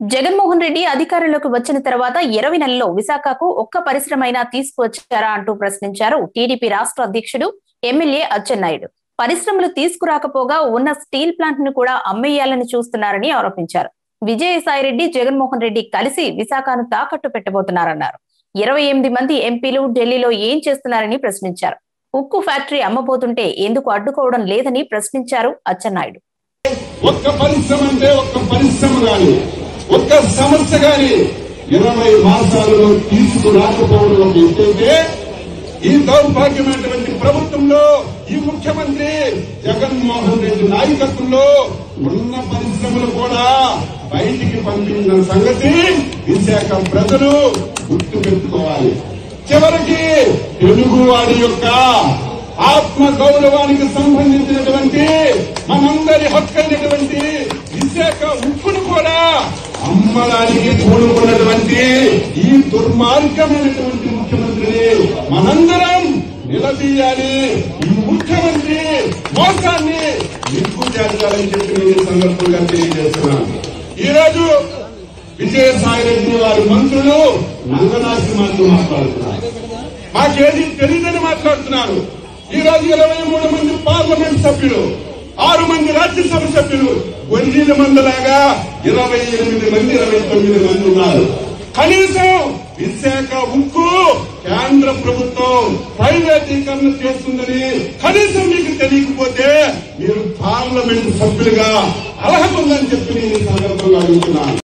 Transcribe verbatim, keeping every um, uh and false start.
జగన్మోహన్ రెడ్డి అధికారంలోకి వచ్చిన తర్వాత ఇరవై నెలల్లో విశాఖకు ఒక్క పరిశ్రమైనా తీసుకువచ్చారా అంటూ ప్రశ్నించారు టీడీపీ రాష్ట్ర అధ్యక్షుడు ఎమ్మెల్యే అచ్చెన్నాయుడు. పరిశ్రమలు తీసుకురాకపోగా ఉన్న స్టీల్ ప్లాంట్ ను కూడా అమ్మేయాలని చూస్తున్నారని ఆరోపించారు. విజయసాయిరెడ్డి, జగన్మోహన్ రెడ్డి కలిసి విశాఖను తాకట్టు పెట్టబోతున్నారన్నారు. ఇరవై ఎనిమిది మంది ఎంపీలు ఢిల్లీలో ఏం చేస్తున్నారని ప్రశ్నించారు. ఉక్కు ఫ్యాక్టరీ అమ్మబోతుంటే ఎందుకు అడ్డుకోవడం లేదని ప్రశ్నించారు అచ్చెన్నాయుడు. ఒక్క పరిశ్రమ అంటే ఒక్క పరిశ్రమ గాని ఒక్క సమస్య గాని ఇరవై మాసాలలో తీసుకురాకపోవడం ఏంటంటే ఈ దౌర్భాగ్యమైనటువంటి ప్రభుత్వంలో ఈ ముఖ్యమంత్రి జగన్మోహన్ రెడ్డి నాయకత్వంలో ఉన్న పరిశ్రమలు కూడా బయటికి పంపిన సంగతి విశాఖ ప్రజలు గుర్తు పెట్టుకోవాలి. చివరికి తెలుగు వారి యొక్క ఆత్మ గౌరవానికి సంబంధించినటువంటి మనందరి హక్కైనటువంటి విశాఖ ఉక్కును కూడా అమ్మడానికి కూడుకున్నటువంటి ఈ దుర్మార్గమైనటువంటి ముఖ్యమంత్రిని మనందరం నిలదీయాలి. ఈ ముఖ్యమంత్రి మోసాన్ని నిగ్గు చేయాలని చెప్పి నేను సందర్భంగా తెలియజేస్తున్నాను. ఈ రోజు విజయసాయిరెడ్డి వారి మంత్రులు నంగనాసి మాటలు మాట్లాడుతున్నారు. మాకేది తెలియదని మాట్లాడుతున్నారు. ఈ రోజు ఇరవై మూడు మంది పార్లమెంట్ సభ్యులు, ఆరు మంది రాజ్యసభ సభ్యులు, కొన్ని మందిలాగా ఇరవై ఎనిమిది మంది ఇరవై తొమ్మిది మంది ఉన్నారు. కనీసం విశాఖ ఉక్కు కేంద్ర ప్రభుత్వం ప్రైవేటీకరణ చేస్తుందని కనీసం మీకు తెలియకపోతే మీరు పార్లమెంట్ సభ్యులుగా అర్హత ఉందని చెప్పి నేను సందర్భంగా అడుగుతున్నాను.